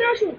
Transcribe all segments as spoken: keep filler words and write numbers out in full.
আসুন।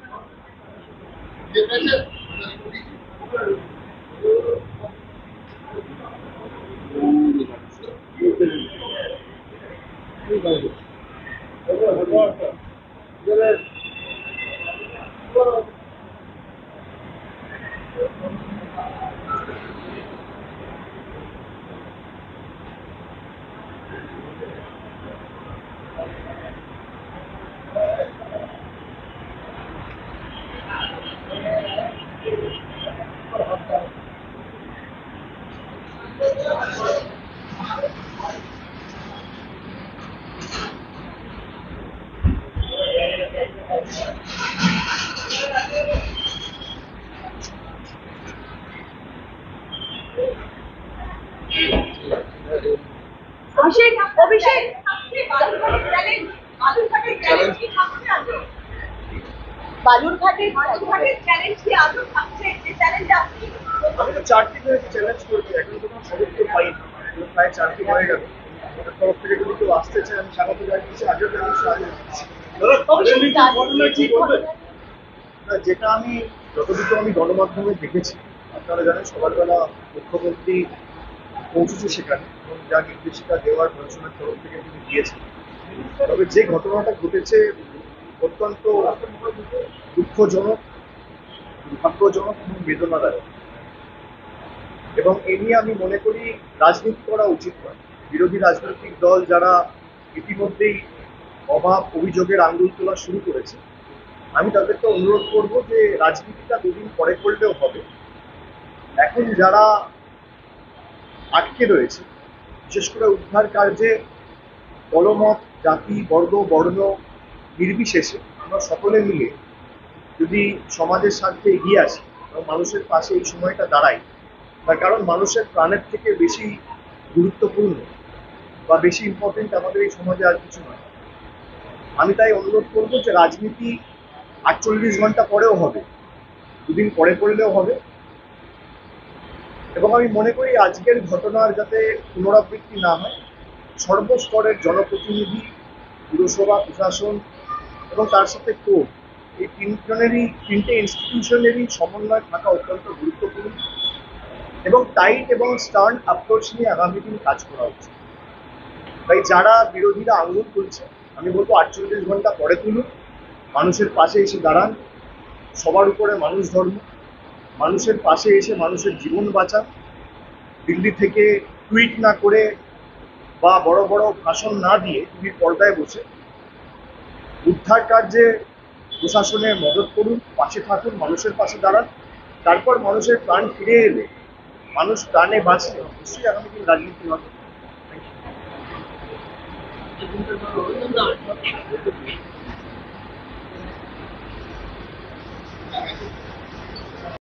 অভিষেক অভিষেক বালুরঘাটের বালুরঘাটের চ্যালেঞ্জ কি আদৌ থাকছে? যে চ্যালেঞ্জ আপনি আমি তো চারটি ধরে চ্যালেঞ্জ করছি, এখন তো কোনো খবর তো পাইনি, প্রায় চারটি হয়ে গেল। ওদের তরফ থেকে যদি কেউ আসতে চায় আমি স্বাগত জানিয়েছি, আগেও জানিয়েছি, আগে না, যেটা আমি যতটুকু আমি গণমাধ্যমে দেখেছি, আপনারা জানেন সকালবেলা মুখ্যমন্ত্রী পৌঁছেছে সেখানে এবং যা নির্দেশিকা দেওয়ার প্রশাসনের তরফ থেকে তিনি দিয়েছেন। তবে যে ঘটনাটা ঘটেছে অত্যন্ত দুঃখজনক, দুর্ভাগ্যজনক এবং বেদনাদায়ক, এবং এ নিয়ে আমি মনে করি রাজনীতি করা উচিত নয়। বিরোধী রাজনৈতিক দল যারা ইতিমধ্যেই অভাব অভিযোগের আঙুল তোলা শুরু করেছে, আমি তাদেরকে অনুরোধ করব যে রাজনীতিটা দুদিন পরে করলেও হবে। এখন যারা আটকে রয়েছে, বিশেষ করে উদ্ধার কার্যে দলমত, জাতি, বর্গ, বর্ণ নির্বিশেষে আমরা সকলে মিলে যদি সমাজের স্বার্থে এগিয়ে আসি এবং মানুষের পাশে এই সময়টা দাঁড়াই, তার কারণ মানুষের প্রাণের থেকে বেশি গুরুত্বপূর্ণ বা বেশি ইম্পর্টেন্ট আমাদের এই সমাজে আর কিছু নয়। আমি তাই অনুরোধ করবো যে রাজনীতি আটচল্লিশ ঘন্টা পরেও হবে, দুদিন পরে করলেও হবে, এবং আমি মনে করি আজকের ঘটনার যাতে পুনরাবৃত্তি না হয়, সর্বস্তরের জনপ্রতিনিধি, পুরসভা, প্রশাসন এবং তার সাথে কোর্ট, এই তিনজনেরই তিনটে ইনস্টিটিউশনেরই সমন্বয় থাকা অত্যন্ত গুরুত্বপূর্ণ, এবং টাইট এবং স্টার্ন অ্যাপ্রোচ নিয়ে আগামী দিন কাজ করা উচিত। তাই যারা বিরোধীরা আঙুল তুলছে, আমি বলবো আটচল্লিশ ঘন্টা পরে তুলুন, মানুষের পাশে এসে দাঁড়ান, সবার উপরে মানুষ ধর্ম, মানুষের পাশে এসে মানুষের জীবন বাঁচান, দিল্লি থেকে টুইট না করে বা বড় বড় ভাষণ না দিয়ে টিভির পর্দায় বসে উদ্ধার কার্যে প্রশাসনের মদত করুন, পাশে থাকুন, মানুষের পাশে দাঁড়ান। তারপর মানুষের প্রাণ ফিরে এলে, মানুষ প্রাণে বাঁচলে অবশ্যই আগামী দিন রাজনীতি হবে।